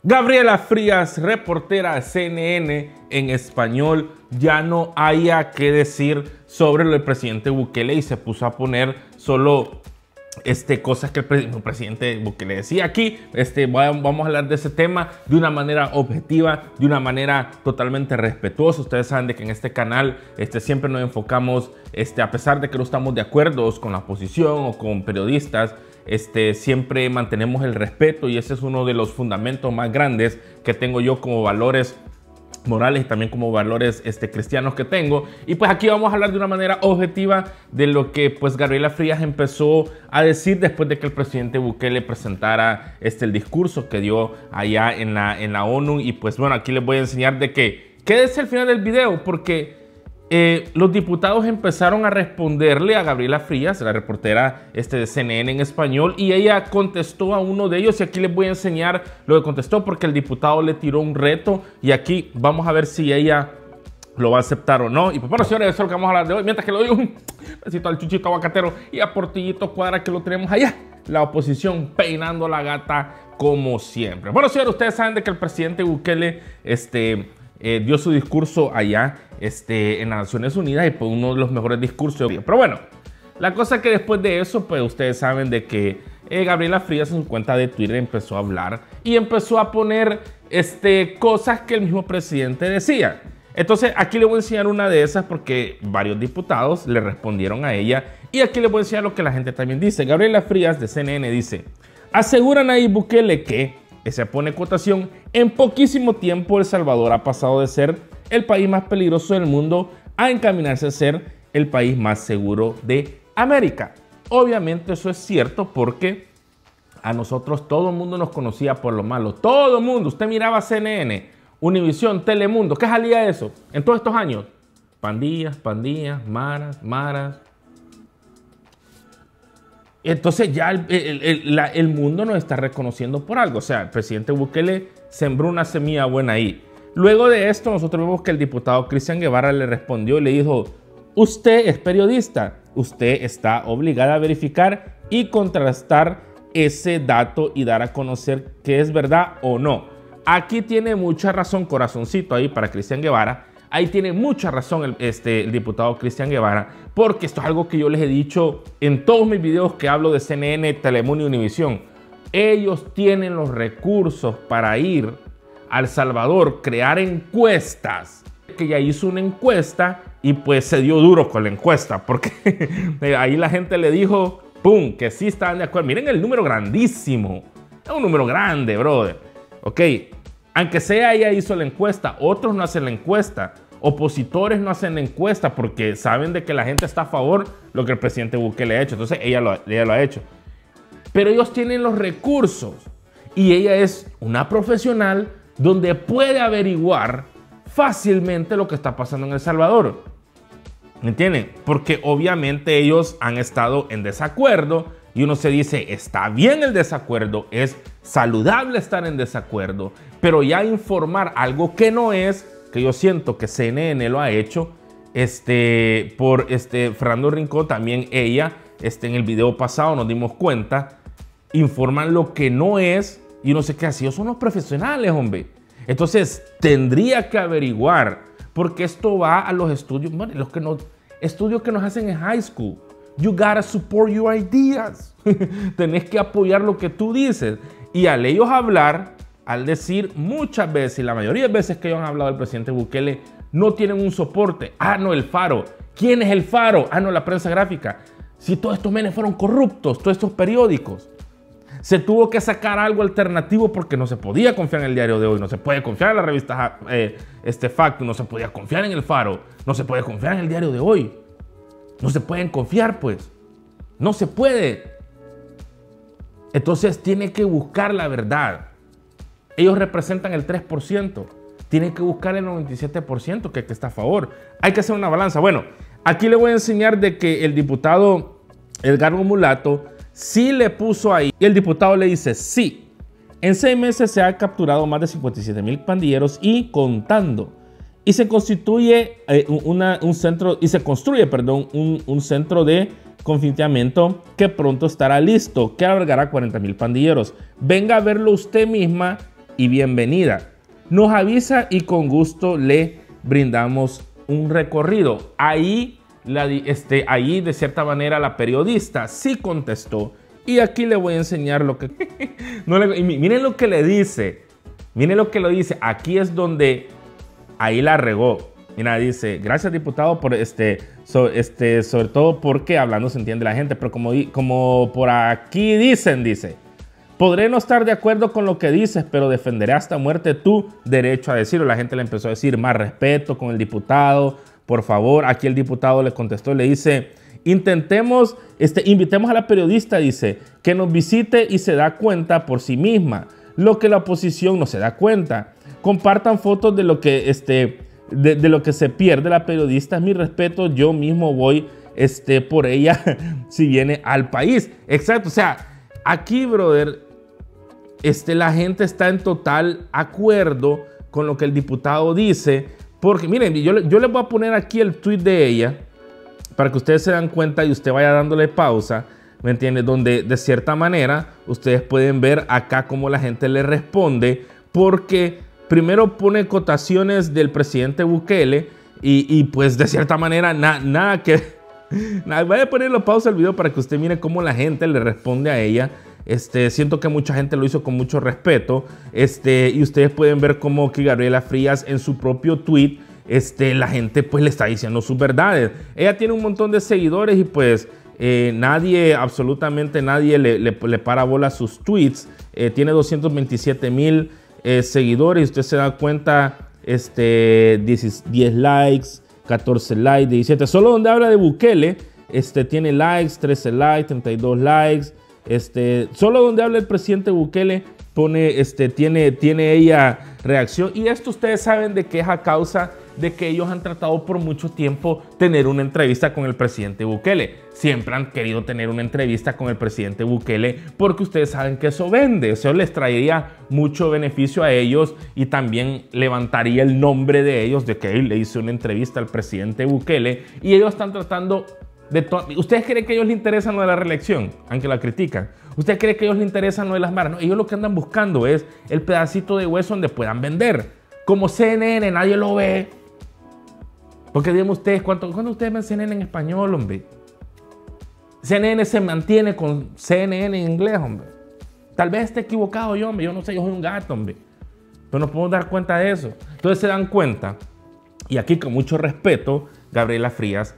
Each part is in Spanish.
Gabriela Frías, reportera de CNN en español, ya no haya que decir sobre lo del presidente Bukele y se puso a poner solo cosas que el presidente Bukele decía aquí. Vamos a hablar de ese tema de una manera objetiva, de una manera totalmente respetuosa. Ustedes saben de que en este canal siempre nos enfocamos, a pesar de que no estamos de acuerdo con la oposición o con periodistas, siempre mantenemos el respeto, y ese es uno de los fundamentos más grandes que tengo yo como valores morales y también como valores cristianos que tengo. Y pues aquí vamos a hablar de una manera objetiva de lo que pues Gabriela Frías empezó a decir después de que el presidente Bukele presentara el discurso que dio allá en la ONU. Y pues bueno, aquí les voy a enseñar de que quédese al final del video, porque los diputados empezaron a responderle a Gabriela Frías, la reportera de CNN en español, y ella contestó a uno de ellos. Y aquí les voy a enseñar lo que contestó, porque el diputado le tiró un reto y aquí vamos a ver si ella lo va a aceptar o no. Y pues bueno, señores, eso es lo que vamos a hablar de hoy. Mientras que le doy un besito al Chuchito Aguacatero y a Portillito Cuadra, que lo tenemos allá, la oposición peinando la gata como siempre. Bueno, señores, ustedes saben de que el presidente Bukele dio su discurso allá en las Naciones Unidas, y pues uno de los mejores discursos. Pero bueno, la cosa es que después de eso, pues ustedes saben de que Gabriela Frías en su cuenta de Twitter empezó a hablar y empezó a poner cosas que el mismo presidente decía. Entonces aquí les voy a enseñar una de esas, porque varios diputados le respondieron a ella, y aquí les voy a enseñar lo que la gente también dice. Gabriela Frías de CNN dice: aseguran ahí Bukele que se pone cotación, en poquísimo tiempo El Salvador ha pasado de ser el país más peligroso del mundo a encaminarse a ser el país más seguro de América. Obviamente eso es cierto, porque a nosotros todo el mundo nos conocía por lo malo. Todo el mundo. Usted miraba CNN, Univisión, Telemundo. ¿Qué salía eso en todos estos años? Pandillas, maras. Entonces ya el mundo nos está reconociendo por algo. O sea, el presidente Bukele sembró una semilla buena ahí. Luego de esto, nosotros vemos que el diputado Cristian Guevara le respondió y le dijo: usted es periodista, usted está obligada a verificar y contrastar ese dato y dar a conocer que es verdad o no. Aquí tiene mucha razón, corazoncito ahí para Cristian Guevara. Ahí tiene mucha razón el diputado Cristian Guevara, porque esto es algo que yo les he dicho en todos mis videos que hablo de CNN, Telemundo y Univisión. Ellos tienen los recursos para ir a El Salvador, crear encuestas. Que ya hizo una encuesta y pues se dio duro con la encuesta, porque ahí la gente le dijo, ¡pum!, que sí estaban de acuerdo. Miren el número grandísimo. Es un número grande, brother. Ok, aunque sea ella hizo la encuesta, otros no hacen la encuesta. Opositores no hacen la encuesta porque saben de que la gente está a favor de lo que el presidente Bukele ha hecho. Entonces ella lo ha hecho. Pero ellos tienen los recursos y ella es una profesional donde puede averiguar fácilmente lo que está pasando en El Salvador. ¿Me entienden? Porque obviamente ellos han estado en desacuerdo y uno se dice, está bien el desacuerdo, es saludable estar en desacuerdo, pero ya informar algo que no es, que yo siento que CNN lo ha hecho, por Fernando Rincón, también ella, en el video pasado nos dimos cuenta, informan lo que no es y uno se queda así. Ellos son los profesionales, hombre. Entonces tendría que averiguar, porque esto va a los estudios, bueno, estudios que nos hacen en high school. You gotta support your ideas. Tenés que apoyar lo que tú dices. Y al ellos hablar, al decir muchas veces, y la mayoría de veces que ellos han hablado del presidente Bukele, no tienen un soporte. Ah, no, el Faro. ¿Quién es el Faro? Ah, no, la prensa gráfica. Si todos estos menes fueron corruptos, todos estos periódicos. Se tuvo que sacar algo alternativo porque no se podía confiar en el Diario de Hoy, no se puede confiar en la revista Facto, no se podía confiar en el Faro, no se puede confiar en el Diario de Hoy. No se pueden confiar, pues. No se puede. Entonces tiene que buscar la verdad. Ellos representan el 3%. Tienen que buscar el 97% que está a favor. Hay que hacer una balanza. Bueno, aquí le voy a enseñar de que el diputado Edgardo Mulato sí le puso ahí. Y el diputado le dice, sí, en 6 meses se ha capturado más de 57,000 pandilleros y contando. Y se constituye un centro de confinamiento que pronto estará listo, que albergará 40,000 pandilleros. Venga a verlo usted misma y bienvenida. Nos avisa y con gusto le brindamos un recorrido. Ahí de cierta manera la periodista sí contestó. Y aquí le voy a enseñar lo que... miren lo que le dice. Miren lo que lo dice. Aquí es donde ahí la regó. Mira, dice, gracias diputado por sobre todo porque hablando se entiende la gente, pero como por aquí dice, podré no estar de acuerdo con lo que dices, pero defenderé hasta muerte tu derecho a decirlo. La gente le empezó a decir más respeto con el diputado, por favor. Aquí el diputado le contestó, le dice, invitemos a la periodista, dice, que nos visite y se da cuenta por sí misma, lo que la oposición no se da cuenta. Compartan fotos de lo que de lo que se pierde la periodista. Es mi respeto, yo mismo voy por ella si viene al país. Exacto, o sea, aquí, brother, la gente está en total acuerdo con lo que el diputado dice, porque miren, yo les voy a poner aquí el tweet de ella para que ustedes se den cuenta y usted vaya dándole pausa, ¿me entiende? Donde de cierta manera ustedes pueden ver acá cómo la gente le responde, porque primero pone cotaciones del presidente Bukele y pues de cierta manera nada que... Voy a ponerlo pausa el video para que usted mire cómo la gente le responde a ella. Siento que mucha gente lo hizo con mucho respeto. Y ustedes pueden ver cómo que Gabriela Frías en su propio tweet, la gente pues le está diciendo sus verdades. Ella tiene un montón de seguidores y pues absolutamente nadie le para bola a sus tweets. Tiene 227,000 seguidores y usted se da cuenta, 10 likes, 14 likes, 17. Solo donde habla de Bukele, tiene likes, 13 likes, 32 likes. Solo donde habla el presidente Bukele pone, tiene ella reacción. Y esto ustedes saben de que es a causa de que ellos han tratado por mucho tiempo tener una entrevista con el presidente Bukele. Siempre han querido tener una entrevista con el presidente Bukele porque ustedes saben que eso vende. Eso les traería mucho beneficio a ellos y también levantaría el nombre de ellos de que él le hizo una entrevista al presidente Bukele. Y ellos están tratando de... ¿Ustedes creen que a ellos les interesa lo de la reelección? Aunque la critican. ¿Ustedes creen que a ellos les interesa lo de las maras? No, ellos lo que andan buscando es el pedacito de hueso donde puedan vender. Como CNN, nadie lo ve. Porque díganme ustedes, ¿cuándo ustedes ven CNN en español, hombre? CNN se mantiene con CNN en inglés, hombre. Tal vez esté equivocado yo, hombre. Yo no sé, yo soy un gato, hombre. Pero nos podemos dar cuenta de eso. Entonces se dan cuenta. Y aquí, con mucho respeto, Gabriela Frías,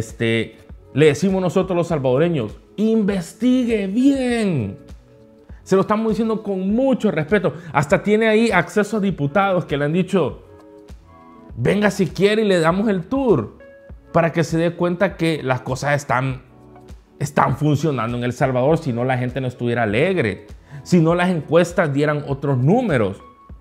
le decimos nosotros los salvadoreños, investigue bien. Se lo estamos diciendo con mucho respeto. Hasta tiene ahí acceso a diputados que le han dicho, venga si quiere y le damos el tour para que se dé cuenta que las cosas están funcionando en El Salvador. Si no, la gente no estuviera alegre. Si no, las encuestas dieran otros números.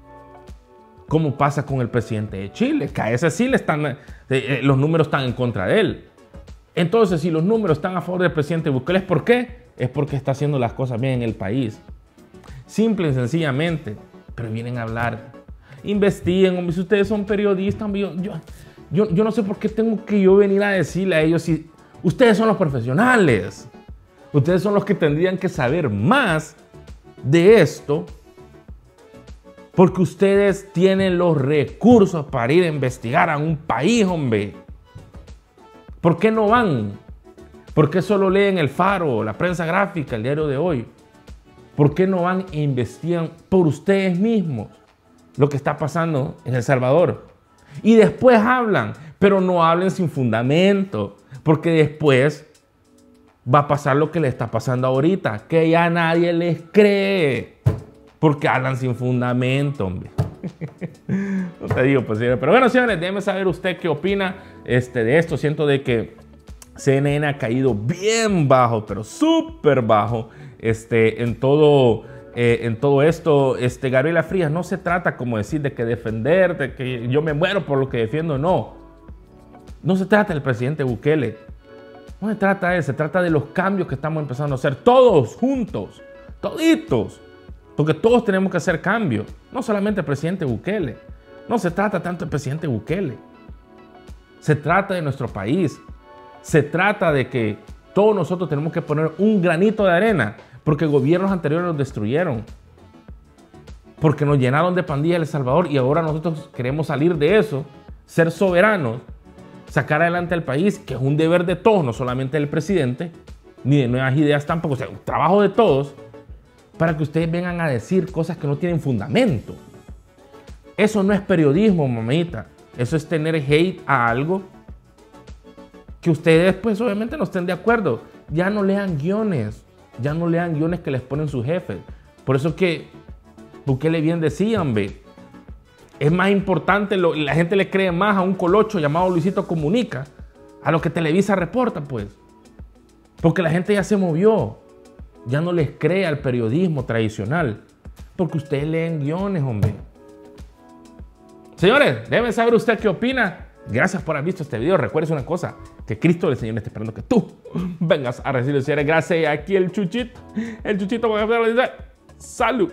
Como pasa con el presidente de Chile, que a ese sí los números están en contra de él. Entonces, si los números están a favor del presidente Bukele, ¿por qué? Es porque está haciendo las cosas bien en el país. Simple y sencillamente. Pero vienen a hablar. Investiguen, hombre, si ustedes son periodistas, hombre, yo no sé por qué tengo que yo venir a decirle a ellos si ustedes son los profesionales. Ustedes son los que tendrían que saber más de esto porque ustedes tienen los recursos para ir a investigar a un país, hombre. ¿Por qué no van? ¿Por qué solo leen El Faro, La Prensa Gráfica, El Diario de Hoy? ¿Por qué no van e investigan por ustedes mismos lo que está pasando en El Salvador? Y después hablan, pero no hablen sin fundamento, porque después va a pasar lo que le está pasando ahorita, que ya nadie les cree, porque hablan sin fundamento, hombre. No te digo, pues, pero bueno, señores, déjenme saber usted qué opina de esto. Siento de que CNN ha caído bien bajo, pero súper bajo, en todo esto. Gabriela Frías, no se trata como decir de que defender, de que yo me muero por lo que defiendo, no. No se trata del presidente Bukele. No se trata de eso, se trata de los cambios que estamos empezando a hacer todos juntos, toditos. Porque todos tenemos que hacer cambios, no solamente el presidente Bukele. No se trata tanto del presidente Bukele. Se trata de nuestro país. Se trata de que todos nosotros tenemos que poner un granito de arena, porque gobiernos anteriores los destruyeron. porque nos llenaron de pandillas El Salvador y ahora nosotros queremos salir de eso, ser soberanos, sacar adelante al país, que es un deber de todos, no solamente del presidente, ni de Nuevas Ideas tampoco, o sea, un trabajo de todos, para que ustedes vengan a decir cosas que no tienen fundamento. Eso no es periodismo, mamita. Eso es tener hate a algo que ustedes, pues, obviamente no estén de acuerdo. Ya no lean guiones. Ya no lean guiones que les ponen sus jefes. Por eso que Bukele bien decía, hombre, es más importante, la gente le cree más a un colocho llamado Luisito Comunica, a lo que Televisa reporta, pues. Porque la gente ya se movió. Ya no les cree al periodismo tradicional. Porque ustedes leen guiones, hombre. Señores, deben saber usted qué opina. Gracias por haber visto este video. Recuerden una cosa, que Cristo el Señor está esperando que tú vengas a recibir, señores. Gracias. Aquí el Chuchito. El Chuchito va a dice, salud.